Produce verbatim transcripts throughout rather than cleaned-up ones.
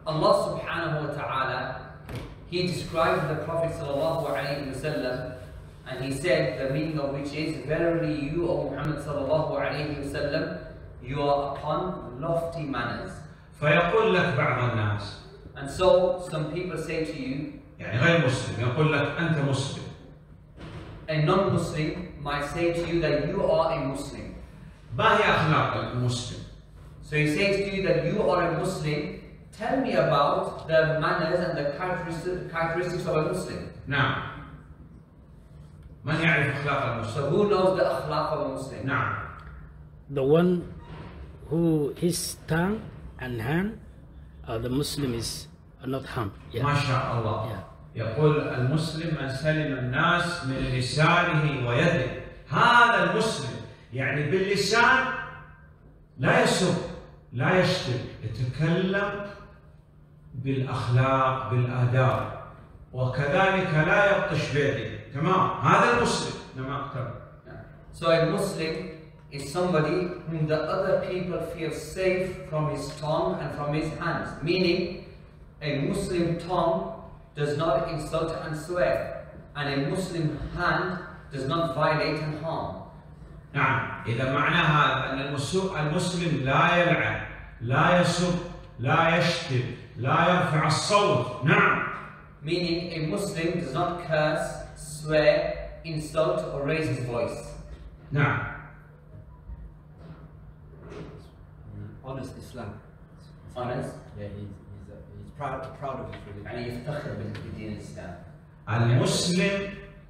Allah subhanahu wa ta'ala, He described the Prophet sallallahu alayhi wa sallam, and He said, the meaning of which is, verily you, O Muhammad sallallahu alayhi wa sallam, you are upon lofty manners. فيقول لك بعض الناس. And so some people say to you, يعني غير مسلم يقول لك أنت مسلم. A non-Muslim might say to you that you are a Muslim. ما هي أخلاق المسلم؟ So he says to you that you are a Muslim. Tell me about the manners and the characteristics of a Muslim. نعم. من يعرف أخلاق المسلم؟ So who knows the akhlaq of a Muslim? نعم. The one who his tongue and hand, uh, the Muslim is not harmed. Yeah. ما شاء الله. Yeah. يقول المسلم من سلم الناس من لسانه ويده. هذا المسلم يعني باللسان لا يسب لا يشتم، يتكلم بالأخلاق بالآداب، وكذلك لا يبطش بيده. تمام، هذا المسلم. لما اقترب. So a Muslim is somebody whom the other people feel safe from his tongue and from his hands. Meaning, a Muslim tongue does not insult and swear, and a Muslim hand does not violate and harm. نعم، إذا معنى هذا أن المسلم لا يلعن، لا يسب، لا يشتم، لا يرفع الصوت. نعم. Meaning, a Muslim does not curse, swear, insult, or raise his voice. نعم. Honest Islam. Honest. Yeah, he's he's, uh, he's proud proud of his religion. يعني يفتخر بدين الإسلام. المسلم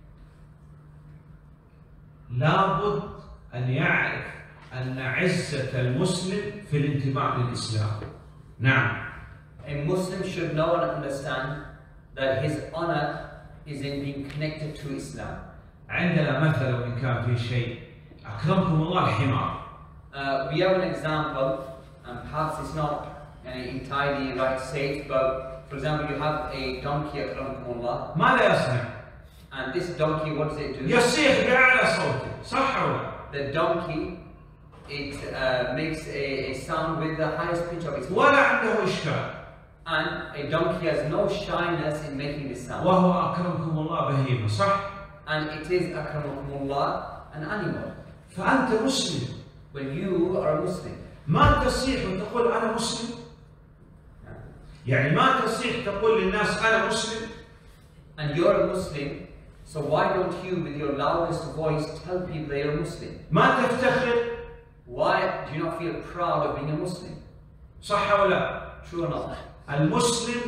لابد أن يعرف أن عزة المسلم في الانتماء للإسلام. نعم. A Muslim should know and understand that his honor is in being connected to Islam. عندنا مثل وإن كان في شيء أكرمكم الله الحمار. Uh, we have an example, and perhaps it's not uh, entirely right to say it, but for example, you have a donkey, أكرمكم الله, ماذا يصنع؟ and this donkey, what does it do? يصيح بأعلى صوته، صح ولا لا؟ The donkey, it uh, makes a, a sound with the highest pitch of its voice. ولا عنده إشكال. And a donkey has no shyness in making this sound. وهو أكرمكم الله بهيمة، صح؟ And it is أكرمكم الله, an animal. فأنت مسلم. When you are a Muslim, ما تصيح وتقول أنا مسلم. يعني ما تصيح تقول للناس أنا مسلم. and you're a Muslim, so why don't you, with your loudest voice, tell people that you're a Muslim? ما تفتخر. Why do you not feel proud of being a Muslim? صح ولا لا؟ True or not? المسلم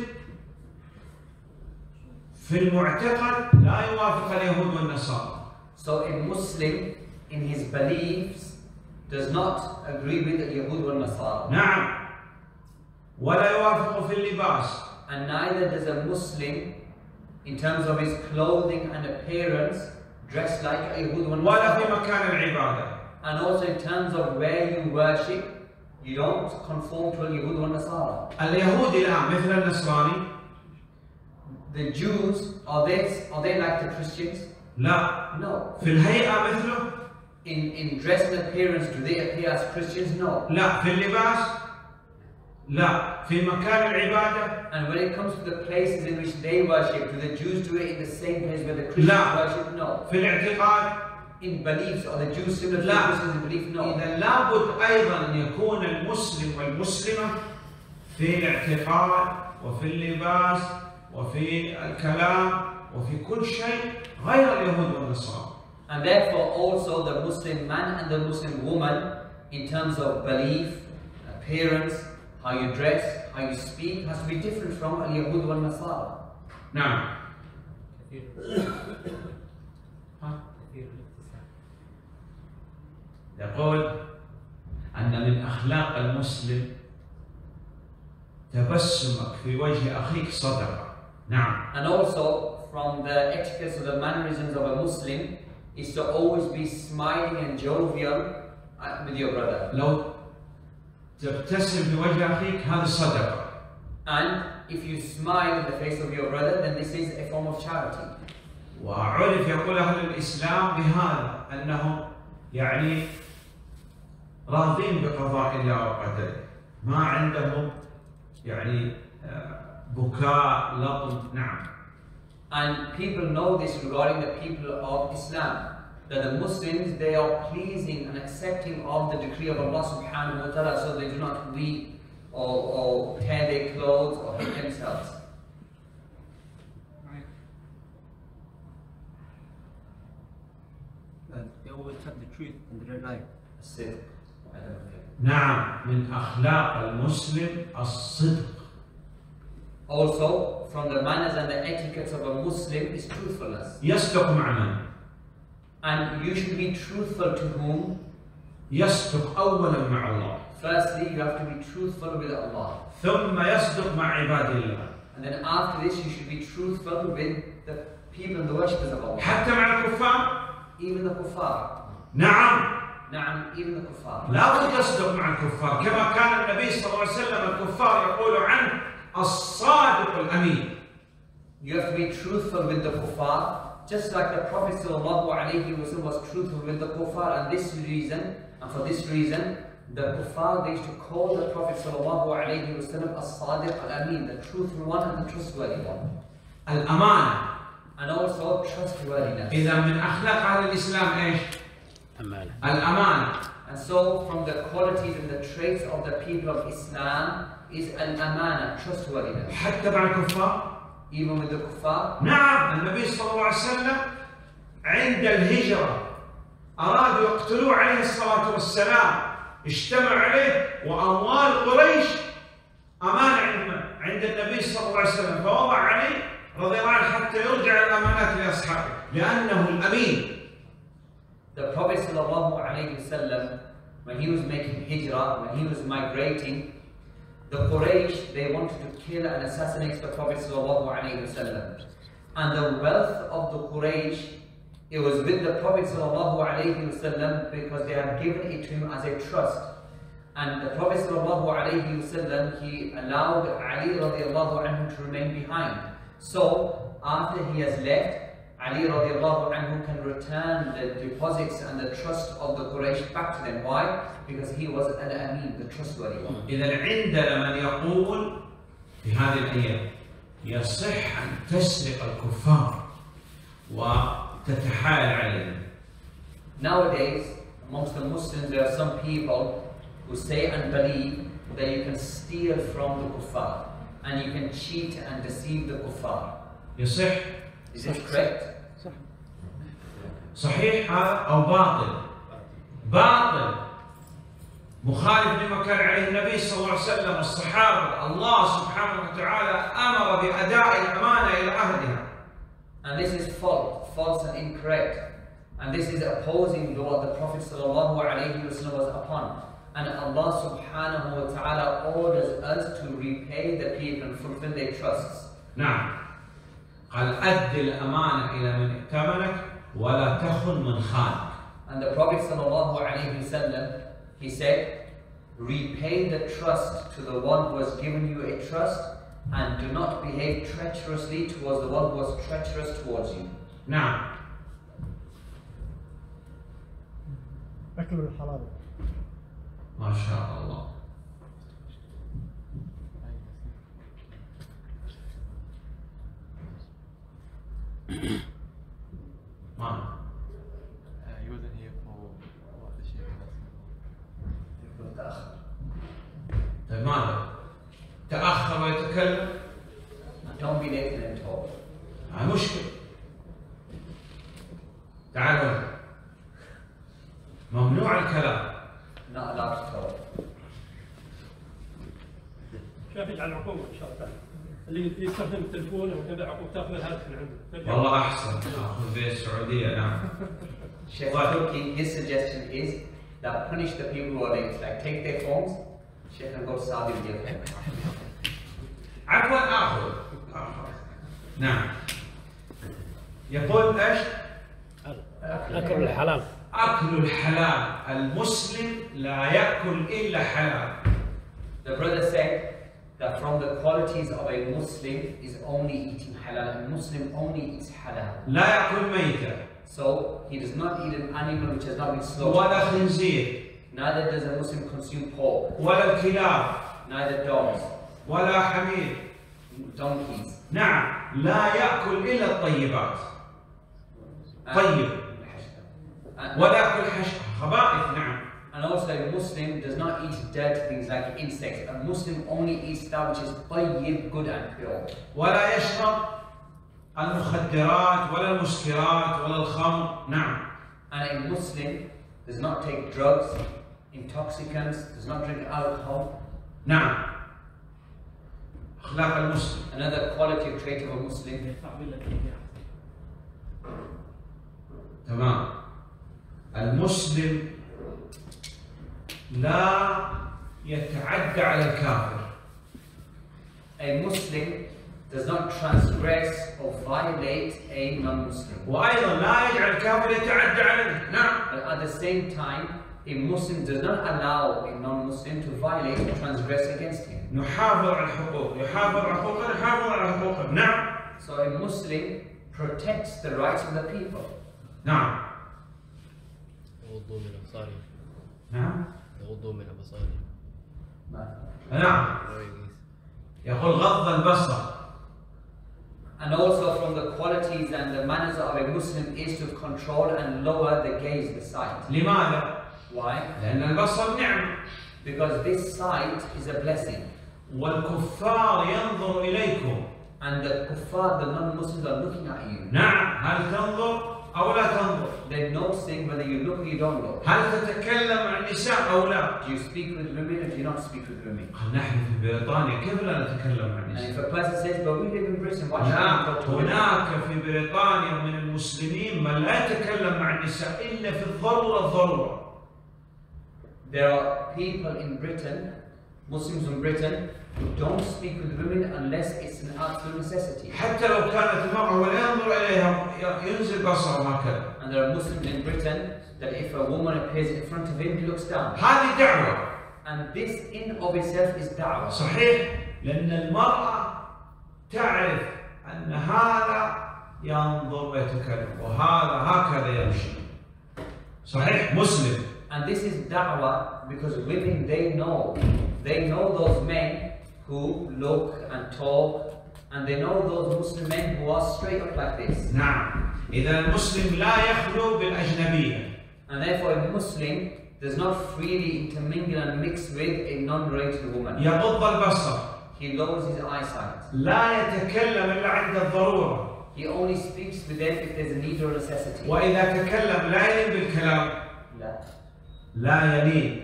في المعتقد لا يوافق اليهود والنصارى. So a Muslim in his beliefs does not agree with the Yahud wal Nasara. نعم. ولا يوافق في اللباس. And neither does a Muslim, in terms of his clothing and appearance, dress like a Yahud wal ولا في Nasara. مكان العبادة. And also in terms of where you worship, you don't conform to a Yahud wal Nasara. اليهود الآن مثل النصراني. The Jews, are they, are they like the Christians? لا. No. في الهيئة مثله. In, in dress and appearance, do they appear as Christians? No. لا. في اللباس. لا. في مكان العبادة. And when it comes to the places in which they worship, do the Jews do it in the same place where the Christians لا. worship? No. في الاعتقاد. In beliefs, are the Jews similar to لا. the Christians in belief? No. إذا لابد أيضا أن يكون المسلم والمسلمة في الاعتقاد وفي اللباس وفي الكلام وفي كل شيء غير اليهود والنصارى. And therefore also the Muslim man and the Muslim woman, in terms of belief, appearance, how you dress, how you speak, has to be different from al-Yahud wal-Nasara. نعم. يقول أن من أخلاق المسلم تبسمك في وجه أخيك صدقة. نعم. And also from the etiquettes or the mannerisms of a Muslim is to always be smiling and jovial with your brother. لو تبتسم في وجه أخيك هذا صدقة. And if you smile in the face of your brother, then this is a form of charity. وعرف يقول أهل الإسلام بهذا أنهم يعني راضين بقضاء الله وقدره، ما عندهم يعني بكاء لطم. نعم. And people know this regarding the people of Islam, that the Muslims, they are pleasing and accepting of the decree of Allah subhanahu wa ta'ala, so they do not weep or, or tear their clothes or hurt themselves. And they always tell the truth in their life. Sidq. نعم، من أخلاق المسلم الصدق. Also, from the manners and the etiquettes of a Muslim is truthfulness. يصدق مع من؟ And you should be truthful to whom? يصدق أولا مع الله. Firstly, you have to be truthful with Allah. ثم يصدق مع عباد الله. And then after this, you should be truthful with the people and the worshippers of Allah. حتى مع الكفار. Even the kuffar. نعم. نعم, even the kuffar. لا بد تصدق مع الكفار، كما كان النبي صلى الله عليه وسلم الكفار يقول عنه الصادق الأمين. You have to be truthful with the kuffar, just like the Prophet sallallahu alaihi wasallam was truthful with the kuffar. And this reason, and for this reason, the kuffar, they used to call the Prophet sallallahu alaihi wasallam as-sadiq al-amin, the truthful one and the trustworthy one. الأمانة. And also trustworthiness. إذا من أخلاق أهل الإسلام إيش؟ أمانة. الأمانة. And so, from the qualities and the traits of the people of Islam is al-amana, trustworthiness. حتى مع الكفار. Even with the kuffar. نعم، النبي صلى الله عليه وسلم عند الهجرة أرادوا يقتلوه عليه الصلاة والسلام، اجتمع عليه وأموال قريش أمانة عند عند النبي صلى الله عليه وسلم، فوضع عليه رضي الله عنه حتى يرجع الأمانات لأصحابه لأنه الأمين. The Prophet sallallahu alaihi wasallam, when he was making hijrah, when he was migrating, the Quraysh, they wanted to kill and assassinate the Prophet sallallahu alaihi wasallam. And the wealth of the Quraysh, it was with the Prophet sallallahu alaihi wasallam because they had given it to him as a trust. And the Prophet sallallahu alaihi wasallam, he allowed Ali radiallahu anhu to remain behind. So after he has left, Ali radiallahu anhu can return the deposits and the trust of the Quraysh back to them. Why? Because he was al-amin, the trustworthy one. إذا عندنا من يقول في هذه الأيام يصح أن تسرق الكفار وتتحايل عليهم. Nowadays, amongst the Muslims, there are some people who say and believe that you can steal from the kuffar and you can cheat and deceive the kuffar. يصح؟ Is this correct? صحيح هذا أو باطل؟ باطل مخالف لما كان عليه النبي صلى الله عليه وسلم والصحابة. الله سبحانه وتعالى أمر بأداء الأمانة إلى أهلها. And this is false, false and incorrect. And this is opposing to what the Prophet sallallahu alaihi wasallam was upon. And Allah subhanahu wa ta'ala orders us to repay the people and fulfill their trusts. نعم. قال أد الأمانة إلى من ائتمنك ولا تخن من خانك. And the Prophet sallallahu alaihi wasallam, he said, repay the trust to the one who has given you a trust and do not behave treacherously towards the one who was treacherous towards you. نعم. أكل الحلال. ما شاء الله. ما he wasn't here for what the Sheikh تأخر. طيب ماذا؟ تأخر ويتكلم؟ Don't be late and talk. هاي مشكلة. تعالوا. ممنوع الكلام. Not allowed to talk. شاهد على العقوبة إن شاء الله. اللي يستخدم التلفون أو كذا عقوبة تأخذ الهاتف من عنده. والله أحسن أخذ في السعودية. نعم. Sheikh Turki, his suggestion is that punish the people who are late. Like take their phones, Sheikh can go to Saudi with your phone. عفوا آخذ. نعم. يقول إيش؟ أكل الحلال. أكل الحلال. المسلم لا يأكل إلا حلال. The brother said that from the qualities of a Muslim is only eating halal. A Muslim only eats halal. لا يأكل ميتة. So he does not eat an animal which has not been slaughtered. ولا خنزير. Neither does a Muslim consume pork. ولا الكلاب. Neither dogs. ولا حمير. donkeys. نعم، لا يأكل إلا الطيبات. طيب. ولا يأكل حشرة خبائث. نعم. And also a Muslim does not eat dead things like insects. A Muslim only eats that which is tayyib, good and pure. ولا يشرب المخدرات ولا المسكرات ولا الخمر. نعم. And a Muslim does not take drugs, intoxicants, does not drink alcohol. نعم. أخلاق المسلم. Another quality of trait of a Muslim. تمام. المسلم لا يتعدى على الكافر. A Muslim does not transgress or violate a non-Muslim. وأيضا لا يجعل الكافر يتعدى عليه. نعم. But at the same time, a Muslim does not allow a non-Muslim to violate or transgress against him. نحافظ على الحقوق، يحافظ على حقوقه، نحافظ على حقوقه. نعم. So a Muslim protects the rights of the people. نعم. يغضوا من أبصارهم. نعم. يغضوا من أبصارهم. نعم. يقول غض البصر. And also from the qualities and the manners of a Muslim is to control and lower the gaze, the sight. لماذا؟ Why? لأن البصر نعمة. Because this sight is a blessing. والكفار ينظر إليكم. And the kuffar, the non-Muslims are looking at you. نعم. هل تنظر أو لا تنظر؟ They're noticing whether you look or you don't look. هل تتكلم عن النساء أو لا؟ Do you speak with women or do you not speak with women? نحن في بريطانيا كيف لا نتكلم عن And if النساء؟ a person says, but we live in Britain, why should we لا، talk to women? هناك في بريطانيا من المسلمين من لا يتكلم مع النساء إلا في الضرورة الضرورة. There are people in Britain, Muslims in Britain, who don't speak with women unless it's an absolute necessity. حتى لو كانت المرأة ولا ينظر إليها ينزل بصره هكذا. And there are Muslims in Britain that if a woman appears in front of him, he looks down. هذه دعوة. And this in of itself is da'wah. صحيح، لأن المرأة تعرف أن هذا ينظر ويتكلم وهذا هكذا يمشي. صحيح، مسلم. And this is da'wah because women, they know. They know those men who look and talk, and they know those Muslim men who are straight up like this. نعم. إذا المسلم لا يخلو بالأجنبية. And therefore a Muslim does not freely intermingle and mix with a non-related woman. يغض البصر. He lowers his eyesight. لا يتكلم إلا عند الضرورة. He only speaks with them if there's a need or necessity. وإذا تكلم لا يلين بالكلام. لا. لا يلين.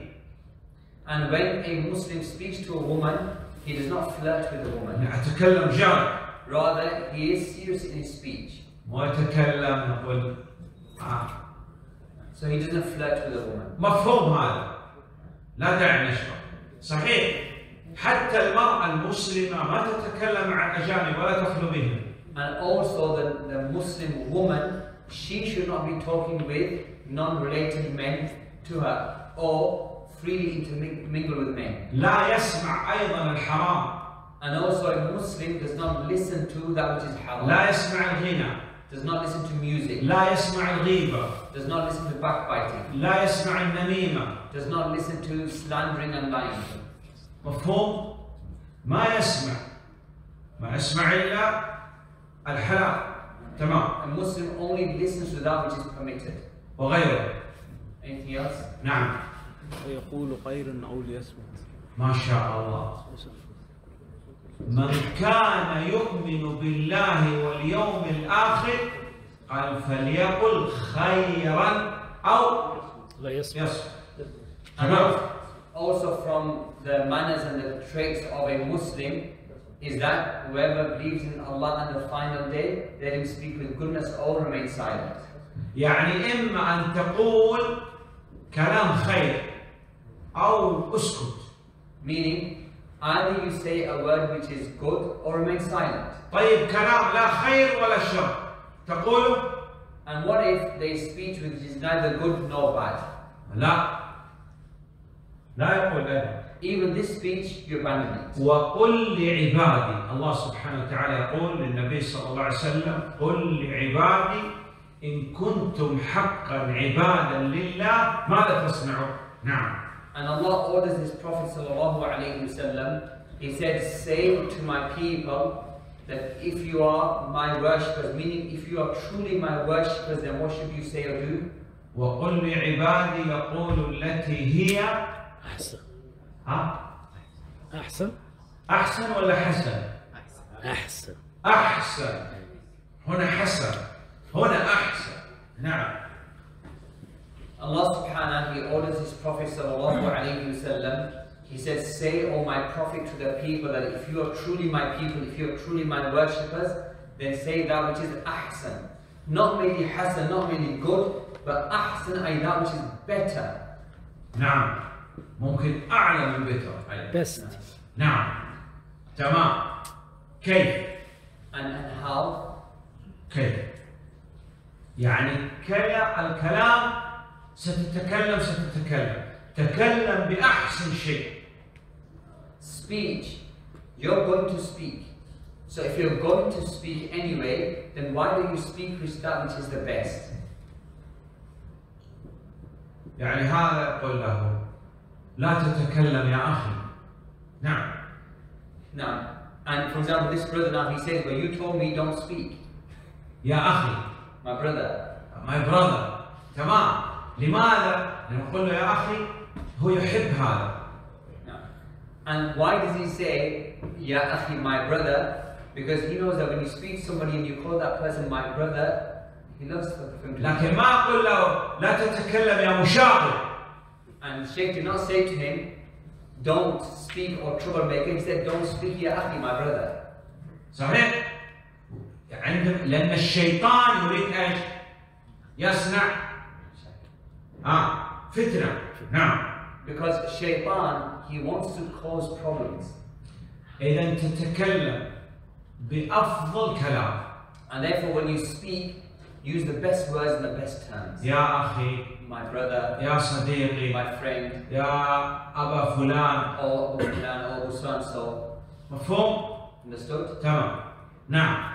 And when a Muslim speaks to a woman, he does not flirt with the woman. يتكلم جاد. Rather, he is serious in his speech. ما يتكلم نقول آه. So he doesn't flirt with a woman. مفهوم هذا. لا داعي نشرح. صحيح. حتى المرأة المسلمة ما تتكلم عن أجانب ولا تخلو بهم. And also the, the Muslim woman, she should not be talking with non-related men to her or freely intermingle with men. لا يسمع أيضا الحرام. And also a Muslim does not listen to that which is haram. لا يسمع الغنى. Does not listen to music. لا يسمع الغيبة. Does not listen to backbiting. لا يسمع النميمة. Does not listen to slandering and lying. مفهوم؟ ما يسمع. ما يسمع إلا الحلال. تمام. A Muslim only listens to that which is permitted. وغيره. Anything else? نعم. ويقول خيرا أو ليصمت. ما شاء الله. من كان يؤمن بالله واليوم الآخر قال فليقل خيرا أو لا يصمت. تمام. Also from the manners and the traits of a Muslim is that whoever believes in Allah and the final day, let him speak with goodness or remain silent. يعني إما أن تقول كلام خير أو اسكت. Meaning, either you say a word which is good or remain silent. طيب كلام لا خير ولا شر تقوله؟ And what if they speech which is neither good nor bad? لا لا يقول ذلك. Even this speech, you abandon it. وقل لعبادي الله سبحانه وتعالى يقول للنبي صلى الله عليه وسلم قل لعبادي إن كنتم حقا عبادا لله ماذا تصنعون؟ نعم. And Allah orders His Prophet sallallahu alaihi wasallam He said, say to my people that if you are my worshippers, meaning if you are truly my worshippers, then what should you say or do? وقل لعبادي يقولوا التي هي أحسن. ها؟ أحسن. أحسن ولا حسن؟ أحسن. أحسن. هنا حسن. هنا أحسن. نعم. Allah subhanahu, He orders His Prophet sallallahu alayhi wa sallam. He says, say, O my Prophet, to the people that if you are truly my people, if you are truly my worshippers, then say that which is ahsan. Not merely hasan, not merely good, but ahsan ay that which is better. نعم. ممكن أعلى من better. Best. نعم. تمام. كيف؟ And, and how? كيف؟ يعني كلا الكلام ستتكلم ستتكلم. تكلم بأحسن شيء. Speech. You're going to speak. So if you're going to speak anyway, then why don't you speak with that which is the best? يعني هذا يقول له لا تتكلم يا أخي. نعم. Now, and for example, this brother now, he says, well, you told me don't speak. يا أخي. My brother. My brother. تمام. لماذا؟ نقول له يا أخي هو يحب هذا. No. And why does he say, Ya akhi, my brother? Because he knows that when you speak to somebody and you call that person my brother, he loves for him to. لكن ما أقول له لا تتكلم يا مشاغب. And Shaykh did not say to him, don't speak or troublemaker. He said, don't speak, Ya akhi, my brother. صحيح؟ عندما لأن الشيطان يريد أن يصنع آه فتنة. نعم. Because Shaytan, he wants to cause problems. إذا تتكلم بأفضل كلام. And therefore, when you speak, use the best words and the best terms. يا أخي. My brother. يا صديقي. My friend. يا أبا فلان. Or Abu Fulan, or Abu so and so. مفهوم؟ Understood? تمام. نعم.